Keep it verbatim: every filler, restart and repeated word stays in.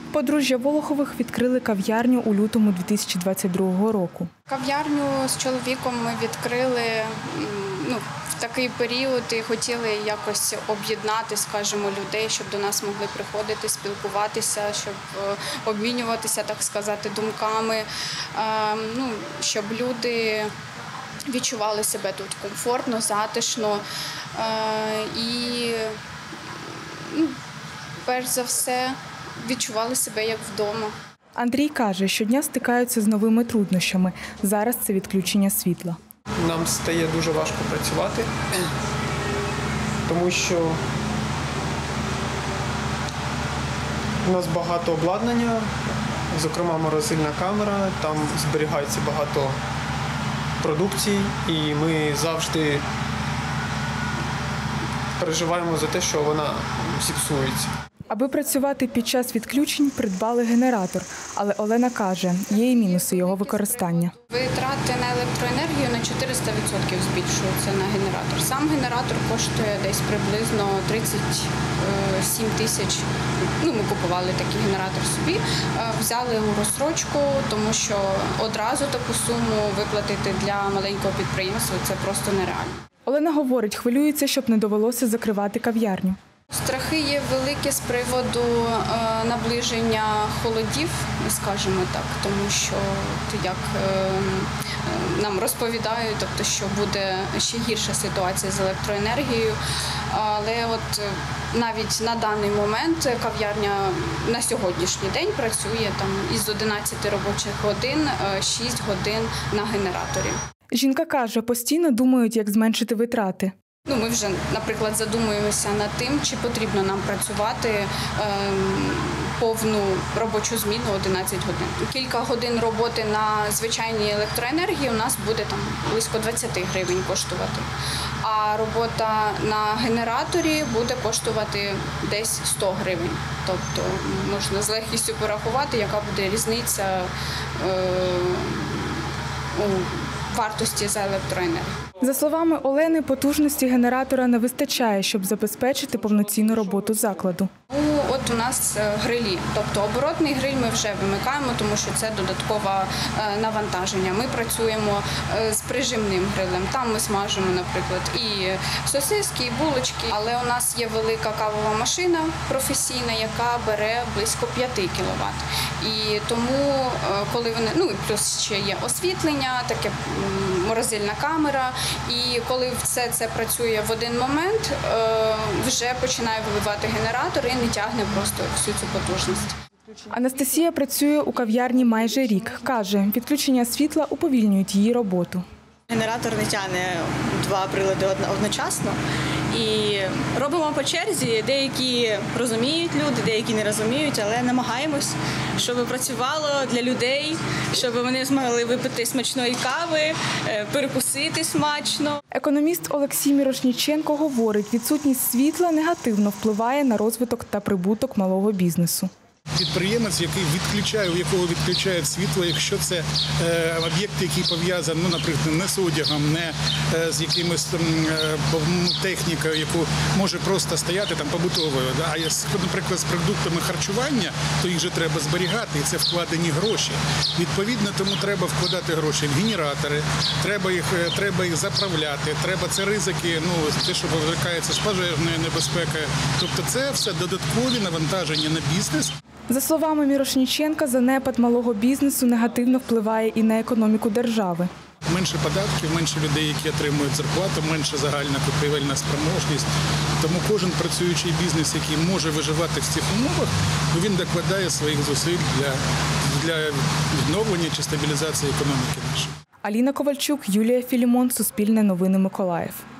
Подружжя Волохових відкрили кав'ярню у лютому дві тисячі двадцять другого року. Кав'ярню з чоловіком ми відкрили ну, в такий період і хотіли якось об'єднати, скажімо, людей, щоб до нас могли приходити, спілкуватися, щоб обмінюватися, так сказати, думками, ну, щоб люди відчували себе тут комфортно, затишно і, ну, перш за все, відчували себе як вдома. Андрій каже, щодня стикаються з новими труднощами. Зараз це відключення світла. Нам стає дуже важко працювати, тому що у нас багато обладнання, зокрема морозильна камера, там зберігається багато продукції, і ми завжди переживаємо за те, що вона зіпсується. Аби працювати під час відключень, придбали генератор. Але Олена каже, є і мінуси його використання. Витрати на електроенергію на чотириста відсотків збільшуються на генератор. Сам генератор коштує десь приблизно тридцять сім тисяч. Ну, ми купували такий генератор собі, взяли у розстрочку, тому що одразу таку суму виплатити для маленького підприємства – це просто нереально. Олена говорить, хвилюється, щоб не довелося закривати кав'ярню. Страхи є великі з приводу е, наближення холодів, скажімо так, тому що як е, нам розповідають, тобто, що буде ще гірша ситуація з електроенергією. Але от навіть на даний момент кав'ярня на сьогоднішній день працює там із одинадцяти робочих годин, шість годин на генераторі. Жінка каже, постійно думають, як зменшити витрати. Ну, ми вже, наприклад, задумуємося над тим, чи потрібно нам працювати е, повну робочу зміну одинадцять годин. Кілька годин роботи на звичайній електроенергії у нас буде там близько двадцять гривень коштувати. А робота на генераторі буде коштувати десь сто гривень. Тобто можна з легкістю порахувати, яка буде різниця е, у вартості за електроенергію. За словами Олени, потужності генератора не вистачає, щоб забезпечити повноцінну роботу закладу. Ну, от у нас грилі, тобто оборотний гриль ми вже вимикаємо, тому що це додаткове навантаження. Ми працюємо з прижимним грилем, там ми смажимо, наприклад, і сосиски, і булочки, але у нас є велика кавова машина професійна, яка бере близько п'яти кіловат. І тому, коли вони, ну і плюс ще є освітлення, таке морозильна камера, і коли все це працює в один момент, вже починає виливати генератор і не тягне просто всю цю потужність. Анастасія працює у кав'ярні майже рік. Каже, відключення світла уповільнюють її роботу. Генератор не тягне два прилади одночасно. І робимо по черзі, деякі розуміють люди, деякі не розуміють, але намагаємось, щоб працювало для людей, щоб вони змогли випити смачної кави, перекусити смачно. Економіст Олексій Мірошніченко говорить, відсутність світла негативно впливає на розвиток та прибуток малого бізнесу. Підприємець, який відключає, у якого відключають світло, якщо це е, об'єкт, який пов'язаний, ну, наприклад, не з одягом, не е, з якимось там, е, технікою, яку може просто стояти там побутовою, да? А наприклад, з продуктами харчування, то їх же треба зберігати, і це вкладені гроші. Відповідно, тому треба вкладати гроші в генератори, треба їх, треба їх заправляти, треба це ризики, ну, те, що викликається з пожежною небезпекою. Тобто це все додаткові навантаження на бізнес. За словами Мірошніченка, занепад малого бізнесу негативно впливає і на економіку держави. Менше податків, менше людей, які отримують зарплату, менше загальна купівельна спроможність. Тому кожен працюючий бізнес, який може виживати в цих умовах, він докладає своїх зусиль для, для відновлення чи стабілізації економіки нашої. Аліна Ковальчук, Юлія Філімон, Суспільне новини, Миколаїв.